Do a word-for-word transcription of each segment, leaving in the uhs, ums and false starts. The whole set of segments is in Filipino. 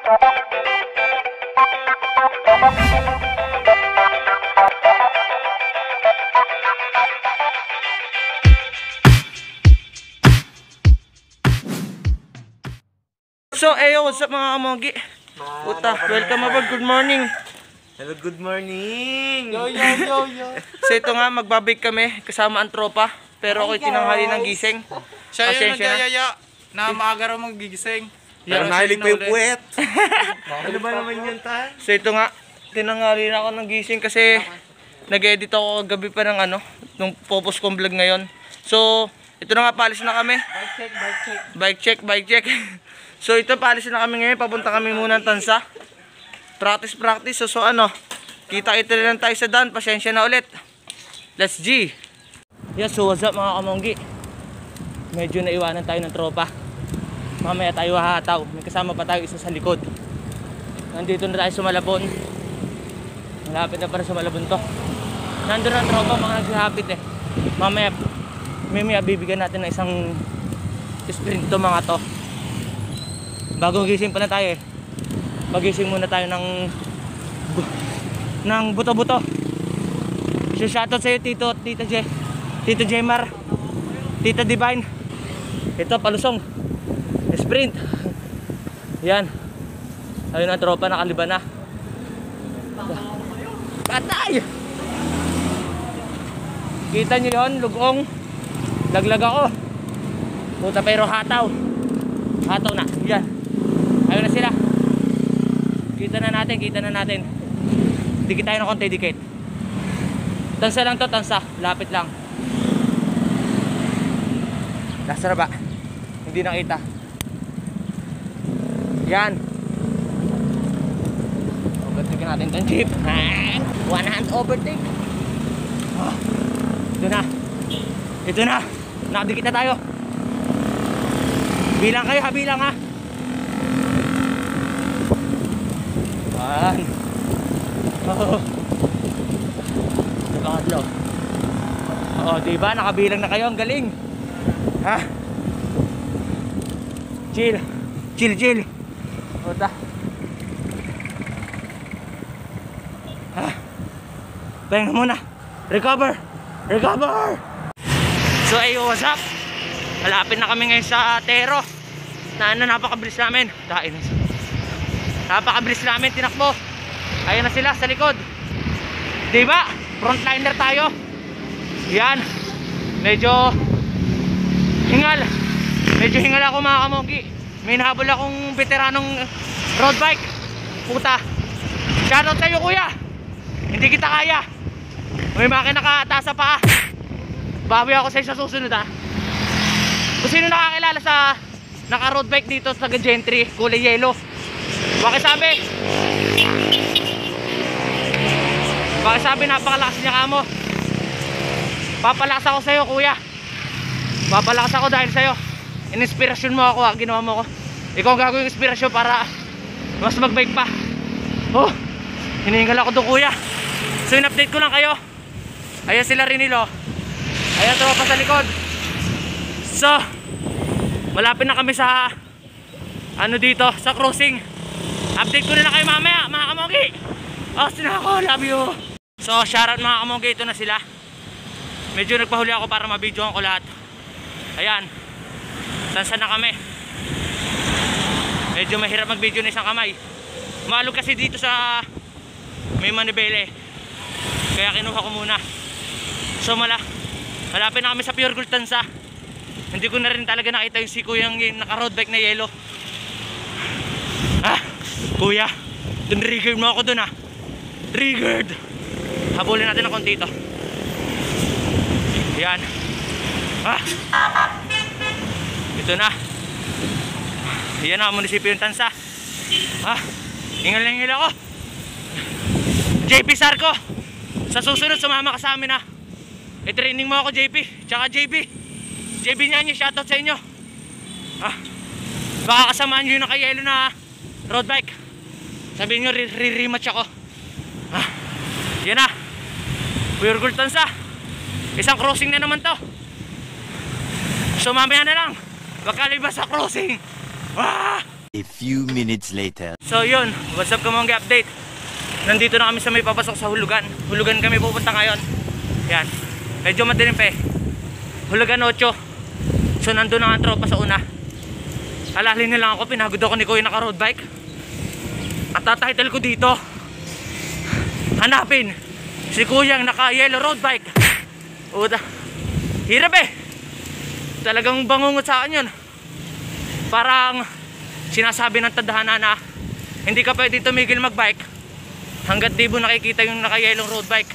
So, ayo, what's up mga kamogi? Puta, welcome aboard, good morning. Hello, good morning. Yo, yo, yo, yo. So ito nga, magbabike kami kasama ang tropa. Pero ako'y tinanghali ng gising. Siya yung Pasensya na. nagyayaya na maaga raw magigising. Pero Pero nahilig pa yung ulit. puwet. Ano ba naman yun, ta? So ito nga, tinanghali na ako ng gising kasi nag-edit ako gabi pa ng ano, nung popos kong vlog ngayon. So, ito na nga, paalis na kami. Bike check, bike check. Bike check, bike check. So ito, paalis na kami ngayon, papunta kami muna ng Tansa. Practice, practice. So, so ano, kita-kita na lang tayo sa daan. Pasensya na ulit. Let's G. Yeah, so what's up mga kamonggi? Medyo naiwanan tayo ng tropa. Mamaya tayo hahataw. May kasama pa tayo isa sa likod. Nandito na tayo sa Malabon. Malapit na para sa Malabon to. Nandun ang tropa, mga nagsihapit eh. Mamaya, mamaya bibigyan natin ng isang sprint to mga to. Bagong gising pa na tayo eh. Magising muna tayo ng ng buto-buto. So shoutout sa'yo Tito, Tita J, Tito Jemar, Tita Divine. Ito palusong sprint. Yan. Ayun ang tropa, nakaliban na. Patay! Kita nyo yun, lugong. Laglag ako. Puta pero hataw. Hataw na, yan. Ayun na sila. Kita na natin, kita na natin. Dikit tayo ng konti, dikit. Tansa lang to, tansa. Lapit lang. Nasa na ba? Hindi nakita. Yan. Overtake natin itong jeep. One hand overtake. Oh. Ito na. Ito na. Nakadikit na tayo. Bilang kayo ha, bilang ha. Yan. Oh. Nakakadlaw. Oh, diba? Nakabilang na kayo. Ang galing. Ha? Chill. Chill, chill. Ota. Ha? Pahinga muna. Recover. Recover. So, ayo, what's up? Malapit na kami ngayon sa Tero. Na ano, napakabilis namin. Dahil napakabilis namin, tinakbo. Ayun na sila sa likod. Diba? Frontliner tayo. Yan. Medyo hingal. Medyo hingal ako mga kamogi. May nahabol akong veteranong road bike. Puta. Shoutout sa'yo kuya. Hindi kita kaya. May makina ka taas sa paa. Bawi ako sa'yo sa susunod ha. Kung sino nakakilala sa naka road bike dito sa Gentry, kulay yellow, pakisabi. Pakisabi, napakalakas niya kamo. Papalakas ako sa'yo kuya. Papalakas ako dahil sa'yo. In-inspirasyon mo ako ha, ginawa mo ako. Ikaw ang gagawin inspirasyon para mas mag-bike pa. Oh, hinihingal ako doon kuya. So in-update ko lang kayo. Ayan sila Rinilo. Ayan tropa sa likod. So malapit na kami sa ano dito, sa crossing. Update ko na lang kayo mamaya mga kamogi. Austin ako, love you. So shoutout mga kamogi, ito na sila. Medyo nagpahuli ako para mabidyoan ko lahat. Ayan. Tansa na kami. Medyo mahirap mag-video na isang kamay. Maalog kasi dito sa may manibele. Kaya kinuha ko muna. So mala malapit na kami sa Pure Gold Tansa. Hindi ko na rin talaga nakita yung si kuya yung naka-road bike na yellow. Ah, kuya, dun triggered mo ako dun ah. Triggered. Habulin natin ng konti ito. Yan. Ah, ito na. Yan na, munisipyo yung Tansa. Ah, hingal na hingal ako. J P Sarko, sa susunod sumama ka sa amin ah. I-training mo ako J P, tsaka J B. J B niya niyo, shoutout sa inyo. Ah, baka kasamaan nyo yung nakayelo na road bike. Sabihin nyo, re-rematch ako. Ah, yan na. Pure Gold Tansa. Isang crossing na naman to. So mamaya na lang, magkalibas sa crossing. Ah! A few minutes later. So yun, what's up Kamongi update. Nandito na kami sa may papasok sa hulugan. Hulugan kami pupunta ngayon. Yan. Medyo madilim pa eh. Hulugan eight. So nandun na ang tropa sa una. Alalin nilang ako, pinagod ako ni Kuya naka road bike. At tatitle ko dito, hanapin si Kuyang naka yellow road bike. Uda. Hirap eh. Talagang bangungot sa akin yun. Parang sinasabi ng tadhana na hindi ka pwede tumigil magbike hanggat di mo nakikita yung naka yellow road bike.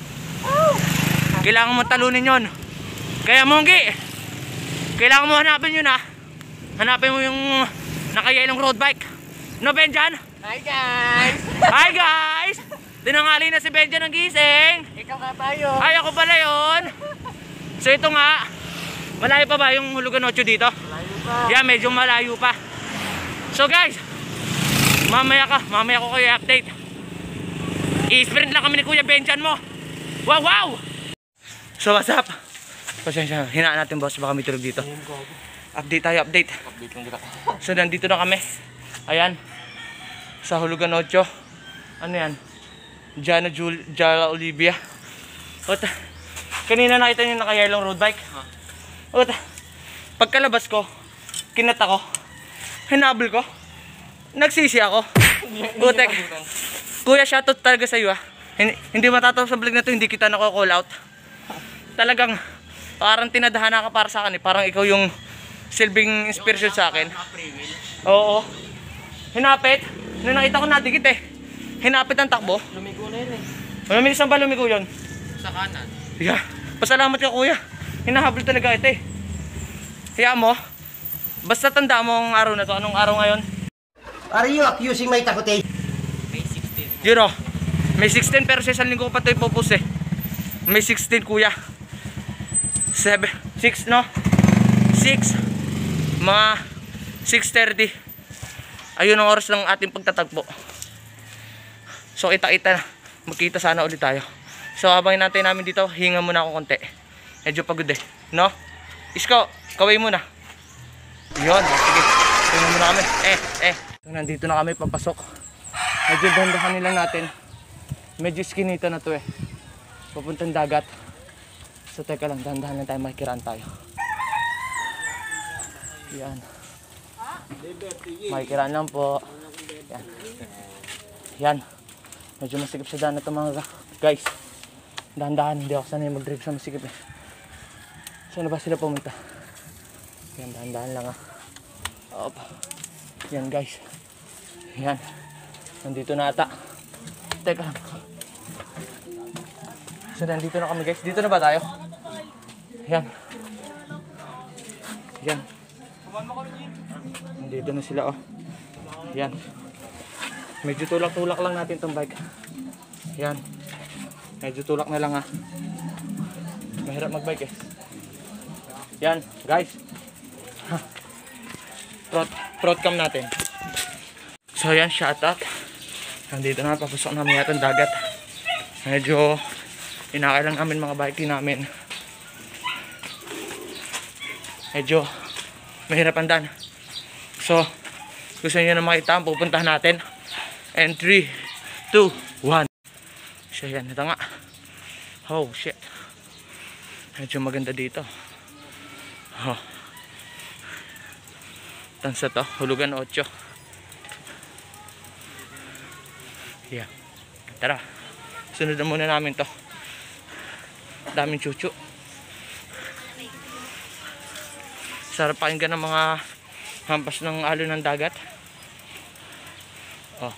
Kailangan mo talunin yun. Kaya Monggi, kailangan mo hanapin yun ha. Hanapin mo yung naka yellow road bike. No Benjan? Hi guys! Hi guys! Tinangali na si Benjan ng gising. Ikaw nga tayo. Ay ako pala yun. So ito nga, malayo pa ba yung hulugan eight dito? Malayo pa. Yeah, medyo malayo pa. So guys, mamaya ka, mamaya ko kayo update. I-sprint lang kami ni Kuya Benjan mo. Wow, wow! So what's up? Pasensya, hinaan natin boss, baka may tulog dito. Update tayo, update. Update lang kita. So nandito na kami. Ayan. Sa hulugan eight. Ano yan? Jana Jul Jala Olivia. Ota. Kanina nakita niyo naka yellow road bike. Ota. Pagkalabas ko, kinat ako. Hinabol ko. Nagsisi ako. Butek. Kuya, shoutout talaga sa iyo ah. Hindi, hindi matatapos sa vlog na to, hindi kita nako-call out. Talagang parang tinadhana ka para sa akin eh. Parang ikaw yung silbing inspiration sa akin. Oo. Hinapit. Nung nakita ko nadigit eh. Hinapit ang takbo. Lumigo na yun eh. Mamilis ang ba lumigo yun? Sa kanan. Yeah. Pasalamat ka kuya. Hinahabol talaga ito eh. Kaya mo, basta tanda mo ang araw na to. Anong araw ngayon? Are you accusing my takote? May sixteen. Yun o. May sixteen pero sa isang linggo ko pa ito ipopose eh. May sixteen kuya. seven, six no? six. Mga six thirty. Ayun ang oras ng ating pagtatagpo. So kita-kita na. Magkita sana ulit tayo. So habang natin namin dito, hinga muna ako konti. Medyo pagod eh. No? Isko, kaway muna. Yun. Sige. Hinga muna kami. Eh, eh. So nandito na kami papasok. Medyo dandahanin lang natin. Medyo skinita na to eh. Papuntang dagat. So teka lang, dandahan lang tayo. Makikiraan tayo. Yan. Makikiraan lang po. Yan. Yan. Medyo masikip sa daan na ito mga guys. Dahan-dahan, hindi ako sanay mag-drive sa masikip eh. Saan na ba sila pumunta? Yan, dahan-dahan lang ah. Op. Yan guys. Yan. Nandito na ata. Teka lang. So nandito na kami guys. Dito na ba tayo? Yan. Yan. Nandito na sila oh. Yan. Medyo tulak-tulak lang natin tong bike. Yan. Medyo tulak na lang ha. Mahirap magbike eh. Yan, guys. Trot, trot cam natin. So yan, shout out. Nandito na, papasok namin yata ang dagat. Medyo inakay lang namin mga bike namin. Medyo mahirap ang daan. So, gusto nyo na makita ang pupuntahan natin. And three, two, one. So yan, ito nga. Oh shit. Medyo maganda dito. Oh. Tansa to, hulugan eight. Yeah. Tara. Sunod na muna namin to. Daming chuchu. Sarap pakinggan ng mga hampas ng alon ng dagat. Oh.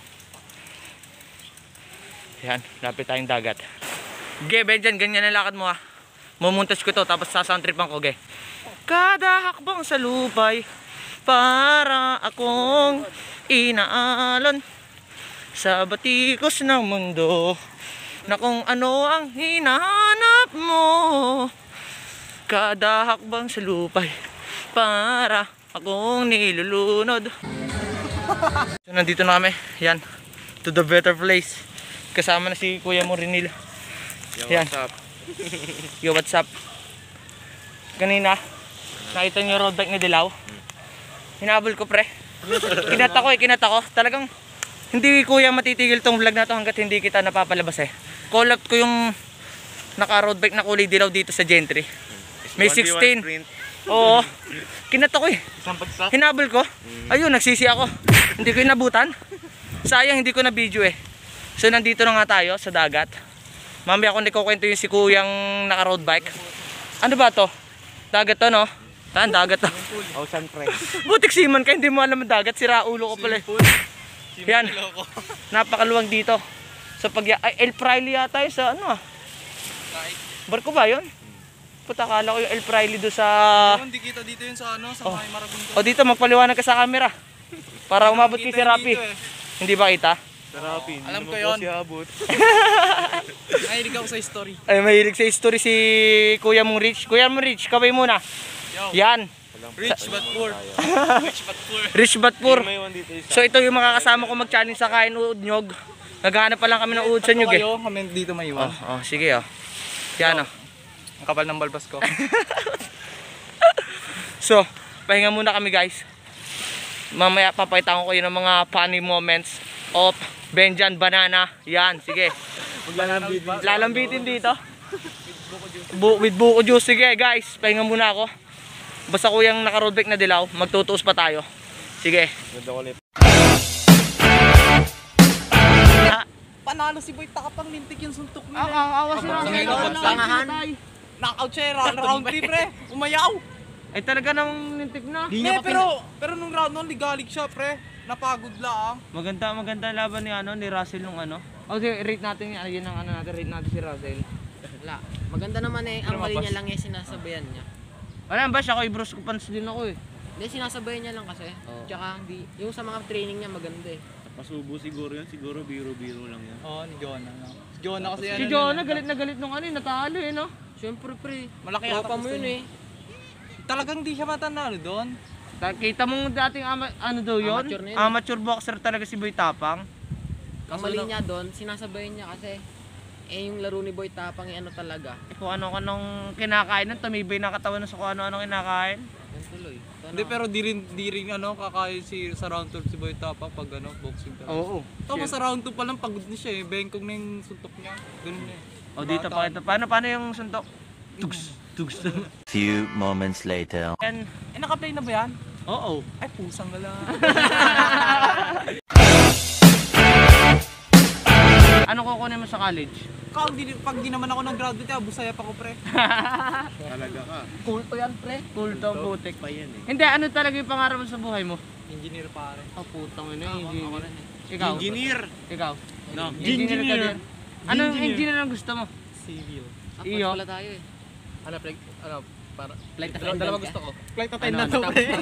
Yan, lapit tayong dagat. Ge, Benjan, ganyan ang lakad mo ha. Mumuntas ko to, tapos sasoundtripan ko, ge. Kada hakbang sa lupay, para akong inaalon sa batikos ng mundo, na kung ano ang hinahanap mo. Kada hakbang sa lupay, para akong nilulunod. So nandito na kami, yan, to the better place. Kasama na si Kuya Morinil. Yo, Yan. what's up? Yo, what's up? Kanina, nakita niyo road bike ni Dilaw. Hinabol ko pre. Kinata ko eh, kinata ko. Talagang hindi kuya matitigil tong vlog na to hanggat hindi kita napapalabas eh. Call out ko yung naka-road bike na kulay dilaw dito sa Gentry. May sixteen. Oo. Kinata ko eh. Isang pagsak. Hinabol ko. Ayun, nagsisi ako. Hindi ko inabutan. Sayang hindi ko na video eh. So nandito na nga tayo sa dagat. Mamaya ako nikukwento yung si kuyang naka-road bike. Ano ba to? Dagat to no? Taan, dagat to. Ocean pre. Butik siman ka, hindi mo alam ang dagat. Sira ulo ko pala eh. Yan. Napakaluwag dito. Sa pag ay El Fraile yata yun sa ano ah. Barko ba yun? Puta, akala ko yung El Fraile do sa... Hindi kita dito yun sa ano, sa Oh. may Marabunta. O dito, magpaliwanag ka sa camera. Para umabot kay si Rapi. Hindi ba kita? Sarapin. Alam ko yun. Si abot. Nahilig ako sa story. Ay, mahilig sa history si Kuya mong Rich. Kuya mong Rich, kabay muna. Yo. Yan. Rich but poor. Rich but poor. Rich but poor. May one dito isa. So ito yung mga kasama ko mag-challenge sa kain uod nyog. Naghahanap pa lang kami ng uod sa nyog eh. Kayo, kami dito may Oh, iwan. oh, sige oh. Yan oh. Ang kapal ng balbas ko. So, pahinga muna kami guys. Mamaya papakita ko kayo ng mga funny moments of Benjan Banana. Yan, sige. Lalambitin dito. Bu with buko juice. Sige guys, pahinga muna ako. Basta kuyang naka-road bike na dilaw, magtutuos pa tayo. Sige. Ganda ko ulit. Panalo si Boy, takapang lintik yung suntok nila. Ang awas na. Tangahan. Knockout siya, round, round three pre. Umayaw. Ay talaga namang nintik na. Hindi, pero, pero nung round nun, ligalig siya pre. Napagod lang. Maganda, maganda laban ni ano ni Russell nung ano. Okay, rate natin yan, yun ang ano natin, rate natin si Russell. Wala. Maganda naman eh. Ang mali niya lang eh, sinasabayan niya. Wala ba siya, kay Bruce ko pants din ako eh. Hindi, sinasabayan niya lang kasi. Tsaka hindi, yung sa mga training niya maganda eh. Pasubo siguro yan. Siguro biro-biro lang yan. Oo, ni Jonah. No? Si Jonah kasi Si Jonah galit na galit nung ano eh, natalo eh no. Siyempre pre, Malaki tropa yata mo gusto yun niya. eh. Talagang di siya matanalo doon. Ta- Kita mong dating ama, ano daw yun? Amateur na yun. Amateur boxer talaga si Boy Tapang. Ang mali niya doon, sinasabayan niya kasi eh yung laro ni Boy Tapang eh ano talaga. Kung ano ka nung kinakain nun, tumibay na katawan sa kung ano-ano kinakain. Yan tuloy. Ito Hindi, na. pero di rin, di rin ano, kakain si, sa round two si Boy Tapang pag ano, boxing talaga. Oo. Tapos sa round two pa lang pagod na siya eh. Bengkong na yung suntok niya. Ganun na eh. O dito pa kita. Paano, paano yung suntok? Tugs, tugs. Few moments later. Yan. Eh, naka-play na ba yan? Oo. Ay, pusang gala. Ano kukunin mo sa college? Kung di, pag di naman ako nag-graduate, ah, busaya pa ko pre. Talaga ka. Cool to yan, pre. Cool to, butik. Pa yan eh. Hindi, ano talaga yung pangarap mo sa buhay mo? Engineer pare. Oh, putang ina, Ako- ako engineer. rin eh. Ikaw? Engineer. Ikaw? No. Engineer ka din. Anong engineer ang gusto mo? Civil. Apat Iyo. pala tayo eh. Ano, flight, ano, para, Flight dalawa, attendant dalawa ka? gusto ko. Flight Ano, attendant ano, to pre.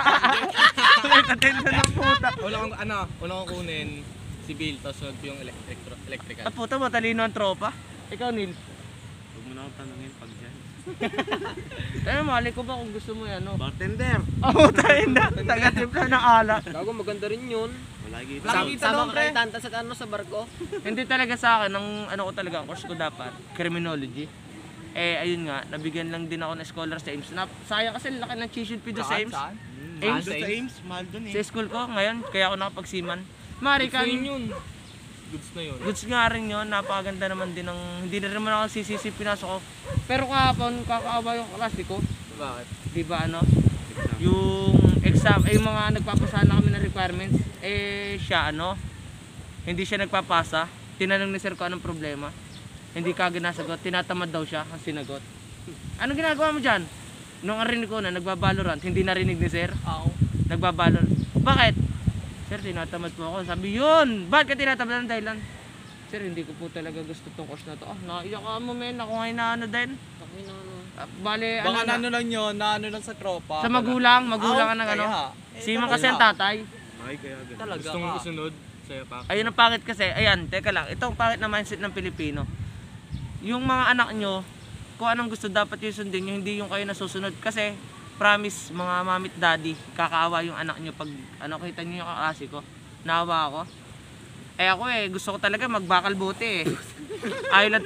Flight attendant ng puta. Una kong, ano, una kong kunin, civil, tapos sunod ko yung elec- electro- electrical. At puta, matalino ang tropa. Ikaw, Neil. Huwag mo na akong tanungin pag dyan. Tayo, mali ko ba kung gusto mo yan, no? Bartender. Oo, tayo na. Taga-timpla ng alak. Gago, maganda rin yun. Wala kita. Laki Sam- kita Sama doon ka pre. kay Tanta sa ano sa barko. Hindi talaga sa akin, ang ano ko talaga, course ko dapat, criminology. Eh, ayun nga, nabigyan lang din ako ng scholar sa Ames. Na, sayang kasi laki ng tuition fee doon sa Ames. Saan? Ames? Mahal doon sa Ames. Mahal doon eh. Sa school ko, ngayon, kaya ako nakapagsiman. Mari ka, Gusto yun yun. Goods na yun. goods nga rin yun, napakaganda naman din ng, hindi na rin naman ako sisisi pinasok ko. Pero kahapon, kakaawa yung klase ko. Bakit? Di ba ano? Yung exam, eh, yung mga nagpapasa na kami ng requirements, eh siya ano, hindi siya nagpapasa. Tinanong ni sir ko anong problema. Hindi kagad nasagot, tinatamad daw siya ang sinagot. Anong ginagawa mo dyan? Nung arinig ko na, nagbabalorant, hindi narinig ni sir. Ako. Nagbabalor. Bakit? Sir, tinatamad po ako. Sabi, yun! Bakit ka tinatamad ng dahilan? Sir, hindi ko po talaga gusto tong course na to. Ah, naiyak ka mo, men. Ako ngayon na ano din. Takay na ano. Ah, bale, Baka ano na na. ano lang yun, na ano lang sa tropa. Sa magulang, magulang ka ng ano. Eh, Si Man talaga. kasi ang tatay. Ay, kaya ganun. Talaga Gusto mong ka. isunod? Sa'yo pa. Ayun ang pangit kasi. Ayan, teka lang. Ito ang pangit na mindset ng Pilipino. Yung mga anak nyo, kung anong gusto dapat yung sundin nyo, hindi yung kayo nasusunod. Kasi, promise, mga mamit daddy, kakaawa yung anak nyo pag ano, kita nyo yung kaklase ko. Naawa ako. Eh ako eh, gusto ko talaga magbakal bote eh. Ayaw lang talaga.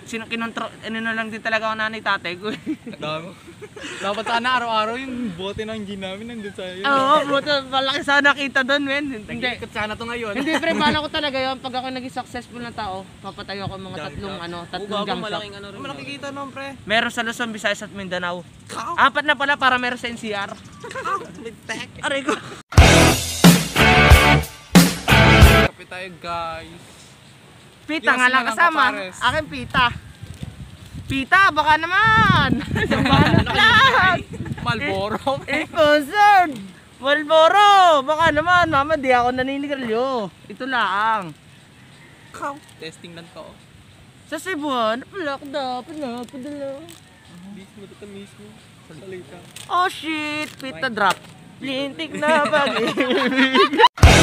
sino, kinontro, ano na lang din talaga ako nanay tatay ko eh. Dami. Dapat sana araw-araw yung bote ng gin namin nandun sa iyo. Oo, buto, malaki sana kita doon, men. Hindi, Nag-iikot sana to ngayon. hindi pre, bala ko talaga yun. Pag ako naging successful na tao, papatayo ako mga tatlong, ano, tatlong gang shop. ano rin. Malaki kita naman pre. Meron sa Luzon, Visayas at Mindanao. Apat na pala para meron sa N C R. Aray ko. Kapit tayo guys. Pita Yung nga lang singalang kasama. kapares. Akin pita. Pita, baka naman. Sabahan lang. Malboro. Sponsored. Malboro. Baka naman. Mama, di ako naninigarilyo. Ito lang. Testing lang to. Sa Cebuan, pala ko dapat na. Padala. Mismo to mismo. Salita. Oh shit. Pita drop. Lintik na pag-ibig.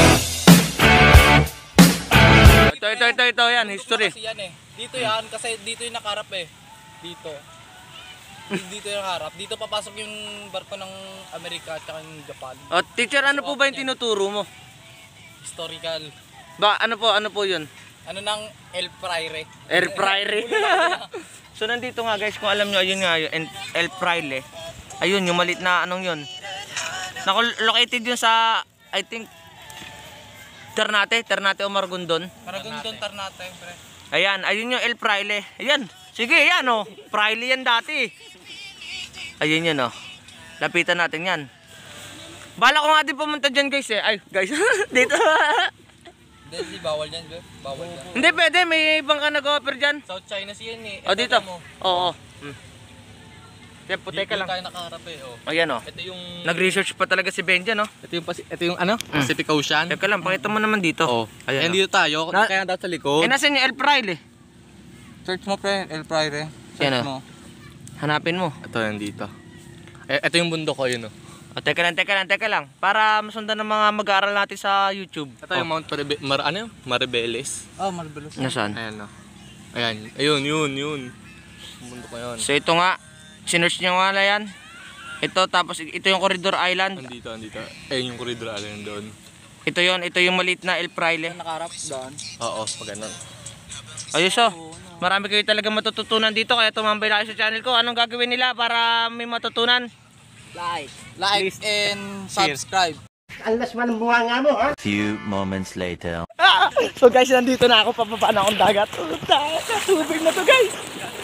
Ito, ito, ito, ito. Yan, history. Kasi yan eh. Dito yan, kasi dito yung nakarap eh. Dito. Dito yung nakarap. Dito papasok yung barko ng Amerika at saka yung Japan. O, teacher, ano po ba yung tinuturo mo? Historical. Ba, ano po, ano po yun? Ano ng El Fraile. Air fryer. So nandito nga guys, kung alam nyo, ayun nga yung El Fraile. Ayun, yung malit na anong yun. Nako, located yun sa, I think, Ternate, Ternate o Maragondon. Maragondon, Ternate, pre. Ayan, ayun yung El Fraile. Ayan, sige, yan o. Fraile yan dati. Ayun yun o. Lapitan natin yan. Bala ko nga din pumunta dyan guys eh. Ay, guys, dito. Hindi, bawal yan, bro. Bawal yan. Hindi pwede, may ibang ka nag-offer dyan. South China siya yan eh. O, dito. Oo. Hmm. Kaya puti ka Dito lang. tayo nakaharap eh. Oh. Ayan o. Ito yung... Nag-research pa talaga si Benja, no? Ito yung, Pasi- ito yung ano? Pacific Ocean. Teka lang, pakita mo naman dito. Oo. Ayan. Ayan, dito tayo. Na- Kaya daw sa likod. Eh, nasan yung El Fraile? Search mo, pre. El Fraile. Yan, Search oh. mo. Hanapin mo. Ito yan dito. Eh, ito yung bundok ko yun, oh. O, teka lang, teka lang, teka lang. Para masundan ng mga mag-aaral natin sa YouTube. Ito yung Mount Maribe- Mar ano yun? Maribeles. Oh, Maribeles. Nasaan? Ayan, oh. Ayan. Ayun, yun, yun. Yung bundok ko yun. So, ito nga. Sinerch niya nga na yan. Ito, tapos ito yung Corridor Island. Andito, andito. Ayun yung corridor alin doon. Ito yon, ito yung maliit na El Fraile. Nakarap doon. Oo, pag ganun. Ayos o. Marami kayo talaga matututunan dito, kaya tumambay na kayo sa channel ko. Anong gagawin nila para may matutunan? Like. Like and subscribe. Ang lasman ng bunga nga mo, ha? Few moments later. Ah! So guys, nandito na ako, papaba na akong dagat. Tubig na to guys.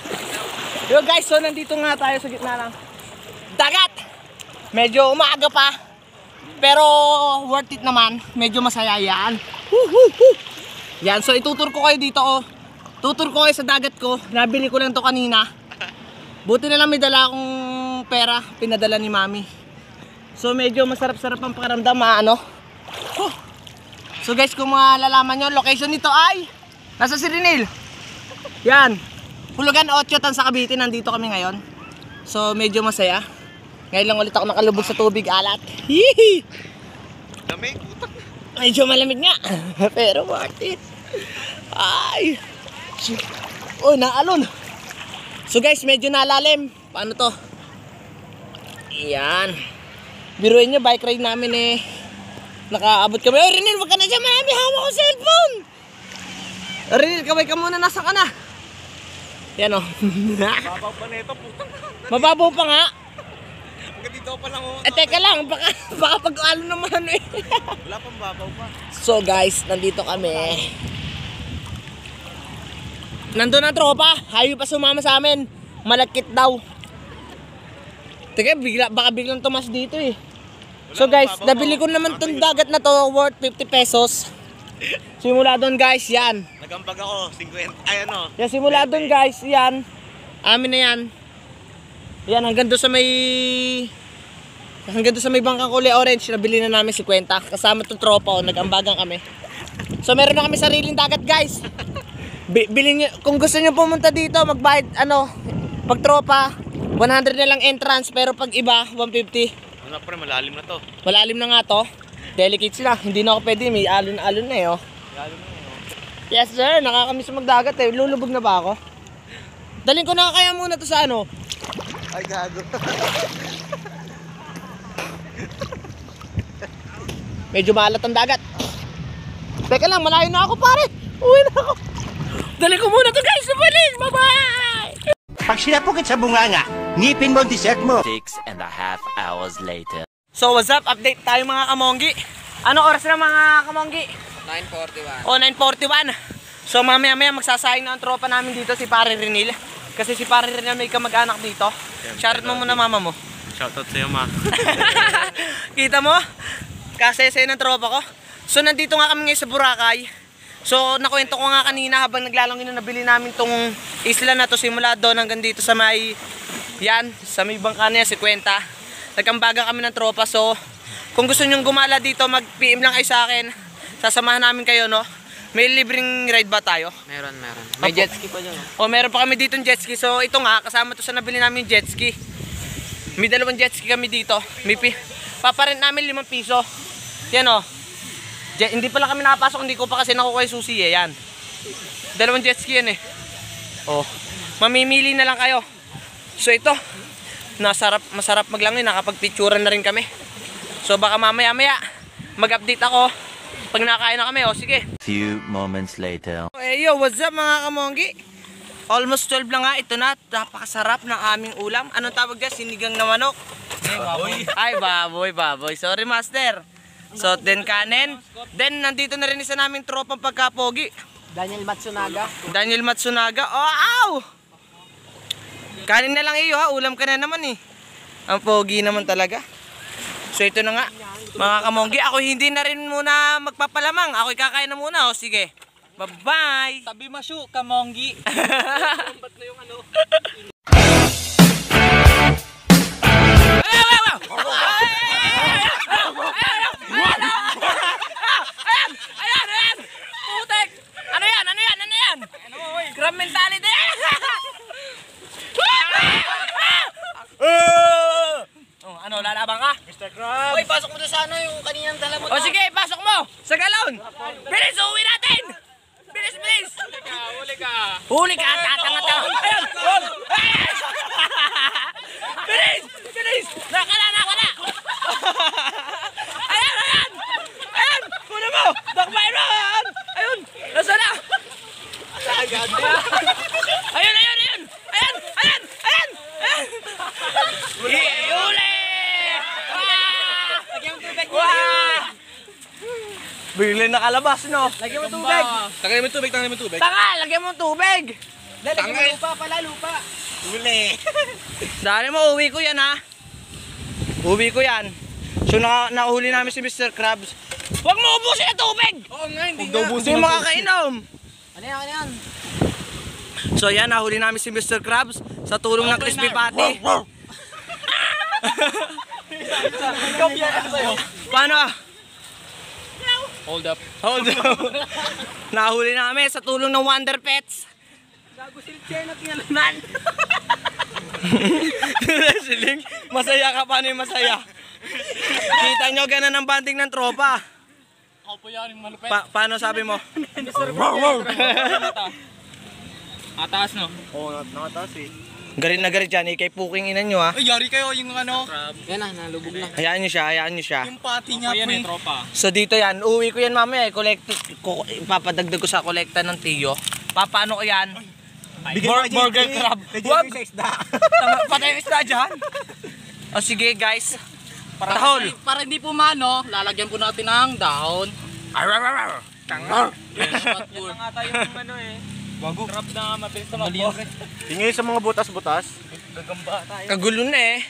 Yo guys, so nandito nga tayo sa gitna ng dagat. Medyo umaga pa. Pero worth it naman. Medyo masaya yan. Woo, woo, woo. Yan, so itutur ko kayo dito oh. Tutur ko kayo sa dagat ko. Nabili ko lang to kanina. Buti na lang may dala akong pera. Pinadala ni mami. So medyo masarap-sarap ang pakiramdam, ano? Huh. So guys, kung malalaman nyo, location nito ay nasa Sirinil. Yan. Hulugan eight tan sa Cavite, nandito kami ngayon. So medyo masaya. Ngayon lang ulit ako nakalubog sa tubig, alat. Hihi! Lamig. Medyo malamig nga. Pero worth it. Ay! Oh, naalon. So guys, medyo nalalim. Paano to? Yan. Biruin nyo, bike ride namin eh. Nakaabot kami. Oh, Renil, wag ka na dyan. Marami hawak ko cellphone. Renil, kaway ka muna. Nasa ka na? Yan o. Babaw pa nito, putang. Mababaw pa nga. Hanggang dito pa lang oh. Eh, teka lang. Baka, baka pag-alo naman eh. Wala pang babaw pa. So guys, nandito kami. Nandun ang tropa. Hayo pa sumama sa amin. Malakit daw. Teka, bigla, baka biglang tumas dito eh. So guys, nabili ko naman tong dagat na to worth fifty pesos. Simula doon guys, yan. Nagambag ako, fifty. Ay ano. Yan, simula doon guys, yan. Amin na yan. Yan, hanggang doon sa may... Hanggang doon sa may bangkang kulay orange, nabili na namin fifty. Kasama tong tropa, oh, nag-ambagan kami. So meron na kami sariling dagat guys. Bi bilhin nyo, kung gusto nyo pumunta dito, magbayad, ano, pag tropa, one hundred na lang entrance, pero pag iba, one fifty. Ano pre, malalim na to. Malalim na nga to. Delicate sila, hindi na ako pwede, may alon-alon na eh, oh. Malalim na yun. Yes sir, nakakamiss magdagat eh. Lulubog na ba ako? Dalhin ko na kaya muna to sa ano. Ay, gago. Medyo maalat ang dagat. Teka lang, malayo na ako pare. Uwi na ako. Dali ko muna to guys, balik! Bye-bye! Pag sinapukit sa bunganga, ngipin mo ang dessert mo. Six and a half hours later. So what's up? Update tayo mga kamonggi. Anong oras na mga kamonggi? nine forty-one. O, nine forty-one. So mamaya maya magsasayang na ang tropa namin dito si Pare Renil. Kasi si Pare Renil may kamag-anak dito. Shoutout mo muna mama mo. Shoutout sa'yo, ma. Kita mo? Kasaya-saya ng tropa ko. So nandito nga kami ngayon sa Boracay. So nakwento ko nga kanina habang naglalangin na nabili namin tong isla na to simula doon hanggang dito sa may yan, sa may bangka na yan, fifty. Nagkambagan kami ng tropa. So kung gusto nyong gumala dito, mag-P M lang kayo sa akin. Sasamahan namin kayo, no? May libreng ride ba tayo? Meron, meron. May jet ski pa dyan. O meron pa kami dito ng jet ski. So ito nga, kasama to sa nabili namin jet ski. May dalawang jet ski kami dito. May pi paparent namin limang piso. Yan o. Jet, hindi pala kami nakapasok, hindi ko pa kasi nakukuha yung susi eh. Yan. Dalawang jet ski yan eh. O. Mamimili na lang kayo. So ito. Nasarap, masarap maglangin. Nakapagpicturan na rin kami. So baka mamaya maya mag-update ako. Pag nakakain na kami, o sige. Few moments later. Hey yo, what's up mga kamonggi? Almost twelve na nga, ito na, napakasarap ng aming ulam. Anong tawag dyan? Sinigang na manok? Baboy. Ay, baboy, baboy. Sorry, master. So, then kanin. Then, nandito na rin isa naming tropang pagkapogi. Daniel Matsunaga. Daniel Matsunaga. Oh, ow! Kanin na lang iyo ha, ulam ka na naman eh. Ang pogi naman talaga. So, ito na nga. Mga kamonggi, ako hindi na rin muna magpapalamang. Ako'y kakain na muna. O, sige. Bye-bye! Sabi masyu, kamonggi. Ba't na yung ano? Ayan! Ayan! Ayan! Putek! Ano yan? Ano yan? Ano yan? Grab mentality! Oh, ano, lalaban ka? Mister Krabs! Hoy, pasok mo doon sa ano yung kaninang dala mo. O sige, pasok mo! Sa galon! Bilis, uuwi natin! Bilis, bilis! Huli ka, huli ka. Huli ka, tatanga-tanga! Ayan! Ayan! Bilis! Bilis! Nakala, nakala! Ayan, ayan! Ayan! Kuna mo! Dakbayin mo! Ayun! Nasa na? Ayun, ayun, ayun! Ayan! Ayan! Ayan! Ayan! Ihuli! Lagyan mo tubig. Wah! Bigla nakalabas, no? Lagyan mo tubig. Tagay mo tubig, tagay mo tubig. Tanga! Lagyan mo ng tubig! Lagyan mo lupa pala, lupa. Huli! Dali mo, uwi ko yan, ha? Uwi ko yan. So, na nahuli namin si Mister Krabs. Huwag mo ubusin ang tubig! Oo nga, hindi Hindi nga. makakainom! Ano yan, ano yan? So, yan, nahuli namin si Mister Krabs sa tulong ng Crispy Patty. Paano? Hold up. Hold on. Nahuli namin sa tulong ng Wonder Pets. Gago si Chen at ngalanan. Siling, masaya ka, paano yung masaya? Kita nyo, ganun ang banding ng tropa. Ako po yan, yung malupet. Pa paano sabi mo? Ataas no? Oo, nakataas eh. Garit na garit yan, ikay puking ina nyo ha. Ay, yari kayo yung ano. Yan na, nalubog na. Hayaan nyo siya, hayaan nyo siya. Yung pati niya po eh. Tropa. So dito yan, uwi ko yan mamaya, collect, ko, ipapadagdag ko sa kolekta ng tiyo. Papaano ko yan? Bur burger crab. Wag! Tama, patay yung isda dyan. O sige guys, tahol. Para hindi pumano, lalagyan po natin ng dahon. Arr! Tanga. Tanga tayo yung ano eh. Bago. Trap na mabilis na mabos. Tingin sa mga butas-butas. Gagamba tayo. Kagulo na eh.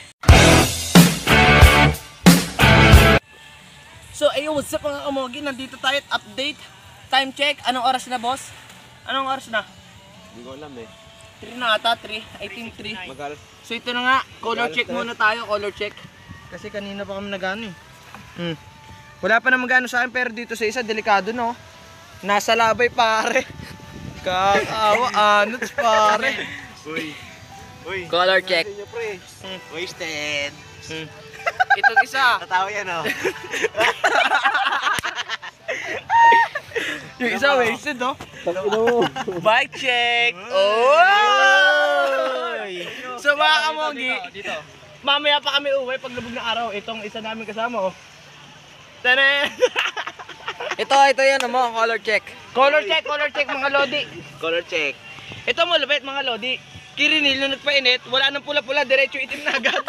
So ayun, what's up mga kamogi? Nandito tayo at update. Time check. Anong oras na boss? Anong oras na? Hindi ko alam eh. three na ata, three. I think three. Magal. So ito na nga, color check muna tayo, color check. Kasi kanina pa kami nagano eh. Hmm. Wala pa naman gano sa akin pero dito sa isa, delikado no. Nasa labay pare. Kakawa, anots pare. Uy. Uy. Color check. Natin niyo, pre. Wasted. Hmm. Itong isa. Tatawa yan oh. Yung isa wasted oh. Bike check. Oy! So mga kamogi, Dito. mamaya pa kami uwi pag lubog ng araw. Itong isa namin kasama oh. Tene! Ito, ito yan mo, color check. Color check, color check mga lodi. Color check. Ito mo lupit mga lodi. Kirinil na nagpainit, wala nang pula-pula, diretso itim na agad.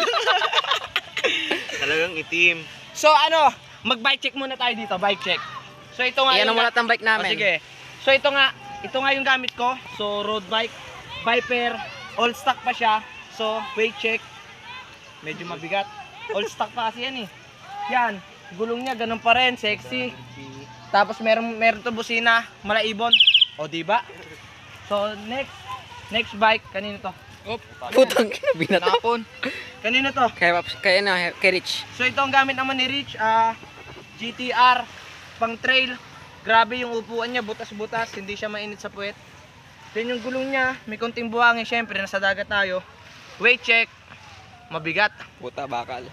Talagang itim. So ano, mag-bike check muna tayo dito, bike check. So ito nga Iyan yung ang muna bike Oh, namin. sige. So ito nga, ito nga yung gamit ko. So road bike, Viper, all stock pa siya. So weight check. Medyo mabigat. All stock pa kasi yan eh. Yan, gulong niya ganun pa rin, sexy. Tapos meron meron to busina, malaibon. O di ba? So next, next bike kanino to? Op, putang binata. Tapon. Kanino to? Kaya kaya na kay Rich. So ito ang gamit naman ni Rich, ah G T R pang trail. Grabe yung upuan niya, butas-butas, hindi siya mainit sa puwet. Then yung gulong niya, may konting buhangin, syempre nasa dagat tayo. Weight check, mabigat. Puta bakal.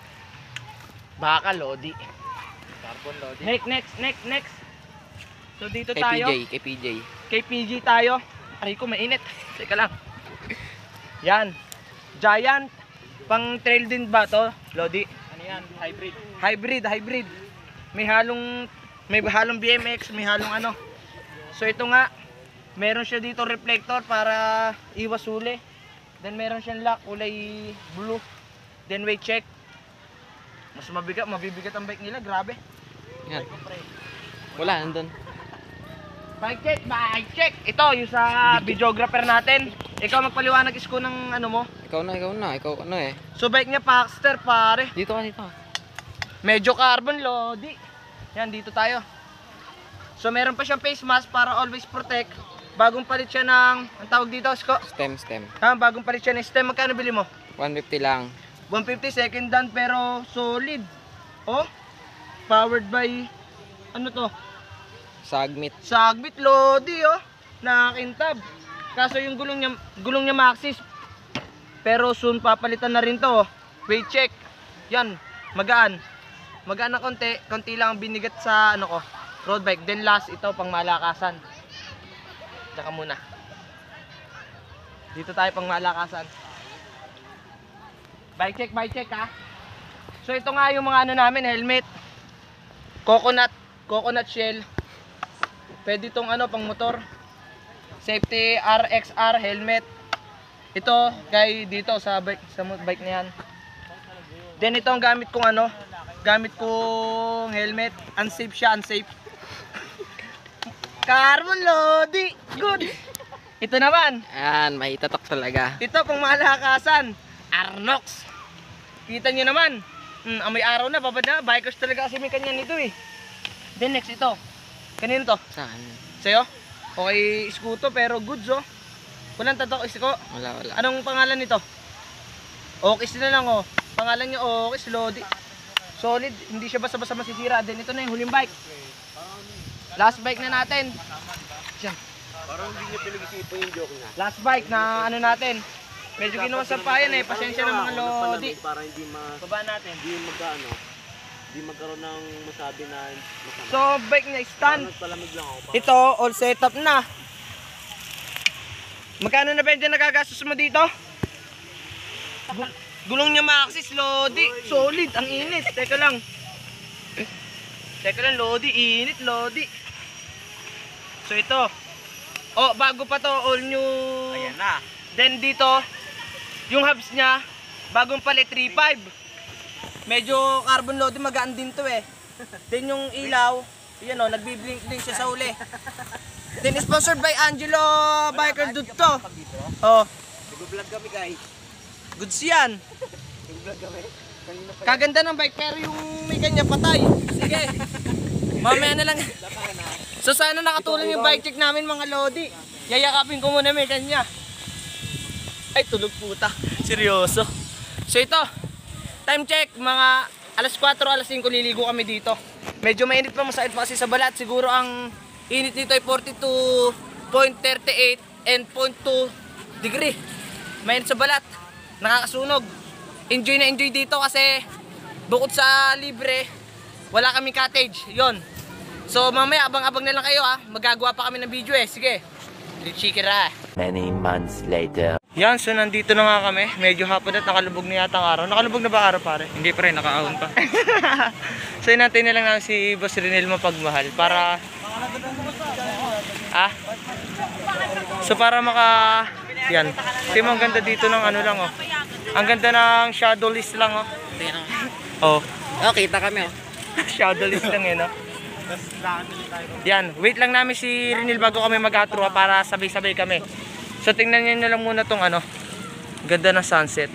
Baka lodi. Carbon loading. Next, next, next, next. So dito Kay P tayo. J, kay P J. Kay P G tayo. Aray ko, mainit. Teka lang. Yan. Giant. Pang trail din ba to, Lodi? Ano yan? Hybrid. Hybrid, hybrid. May halong may halong B M X, may halong ano. So ito nga, meron siya dito reflector para iwas huli. Then meron siyang lock kulay blue. Then weight check. Mas mabigat, mabibigat ang bike nila, grabe. Yan. Wala nandun. Bike check, bike check. Ito yung sa videographer natin. Ikaw magpaliwanag isko ng ano mo. Ikaw na, ikaw na, ikaw ano eh. So bike niya Paxter pare. Dito ka dito. Medyo carbon lodi. Yan, dito tayo. So meron pa siyang face mask para always protect. Bagong palit siya ng, ang tawag dito, Sko? Stem, stem. Ha, bagong palit siya ng stem. Magkano bili mo? one fifty lang. one fifty second hand pero solid. Oh, powered by, ano to? Sagmit. Sagbit lodi oh. Nakakintab. Kaso yung gulong niya, gulong niya Maxxis. Pero soon papalitan na rin to. Oh. Weight check. Yan, magaan. Magaan na konti, konti lang ang binigat sa ano ko, road bike. Then last ito pang malakasan. Tsaka muna. Dito tayo pang malakasan. Bike check, bike check ha. So ito nga yung mga ano namin, helmet. Coconut, coconut shell. Pwede itong ano pang motor. Safety R X R helmet. Ito kay dito sa bike, sa bike na yan. Then ito ang gamit kong ano, gamit kong helmet. Unsafe siya, unsafe. Carbon lodi. Good. Ito naman. Yan, may tatak talaga. Ito pang malakasan. Arnox. Kita nyo naman. Hmm, amoy araw na, babad na. Bikers talaga kasi may kanya nito eh. Then next ito. Kanino to? Saan? Sa'yo? Okay, Iskuto pero goods oh. Walang tatak Isko. Wala, wala. Anong pangalan nito? Okis na lang oh. Pangalan niya Okis, Lodi. Solid, hindi siya basta-basta masisira. Then ito na yung huling bike. Last bike na natin. Diyan. Parang hindi niya pinag-isipan yung joke na. Last bike na ano natin. Medyo ginawa sampayan eh. Pasensya na mga Lodi. Para hindi ma Baba natin. hindi magkaano. Hindi magkaroon ng masabi na masama. So bike niya stand. Nagpalamig lang ako. Ito all setup na. Magkano na ba yung nagagastos mo dito? Gu- Gulong niya Maxxis, Lodi. Solid, ang init. Teka lang. Teka lang, Lodi. Init, Lodi. So ito. Oh, bago pa to, all new. Ayan na. Then dito, yung hubs niya, bagong palit, three five. Medyo carbon loading, magaan din to eh. Then yung ilaw, yan o, nagbiblink din siya sa uli. Then sponsored by Angelo Biker Dude to. Oh, Nag-vlog kami guys. goods yan. Nag-vlog kami. Kanina pa. Kaganda ng bike pero yung may kanya patay. Sige. Mamaya na lang. So sana nakatulong yung bike check namin mga Lodi. Yayakapin ko muna may kanya. Ay tulog puta. Seryoso. So ito. Time check mga alas kwatro, alas singko liligo kami dito. Medyo mainit pa, masakit pa kasi sa balat. Siguro ang init dito ay forty-two point three eight and zero point two degree. Mainit sa balat. Nakakasunog. Enjoy na enjoy dito kasi bukod sa libre, wala kaming cottage. Yon. So mamaya abang-abang na lang kayo ha. Magagawa pa kami ng video eh. Sige. Lichikira. Many months later. Yan, so nandito na nga kami. Medyo hapon at nakalubog na yata ang araw. Nakalubog na ba araw pare? Hindi pa rin, nakaahon pa. So inantay na lang namin si Boss Renel mapagmahal para ah so para maka yan team ang ganda dito ng ano lang oh, ang ganda ng shadow list lang oh. Oh, Oh, kita kami oh. shadow list lang yun oh. Yan, wait lang namin si Renel bago kami mag-outro para sabay-sabay kami. So tingnan niyo na lang muna tong ano, ganda ng sunset.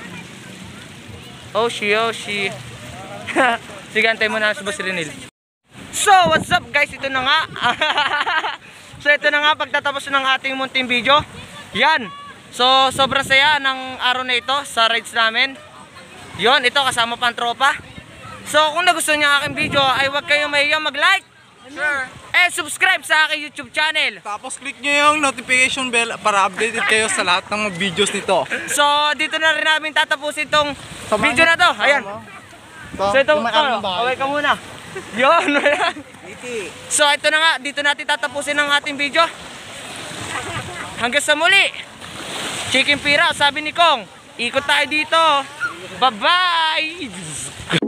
Oh she, oh she. Sige, antay mo na si Boss Renel. So, what's up guys? Ito na nga. So, ito na nga pagtatapos ng ating munting video. Yan. So, sobrang saya ng araw na ito sa rides namin. Yon, ito kasama pang tropa. So, kung nagustuhan niyo ang aking video, ay huwag kayong mahiyang mag-like. Sure. And subscribe sa aking YouTube channel. Tapos click nyo yung notification bell para updated kayo sa lahat ng mga videos nito. So, dito na rin namin tatapusin tong video na to. Ayan. So, ito, oh, kaway ka muna. Yun, ayan. So, ito na nga, dito natin tatapusin ang ating video. Hanggang sa muli. Chicken Pira, sabi ni Kong, ikot tayo dito. Bye-bye!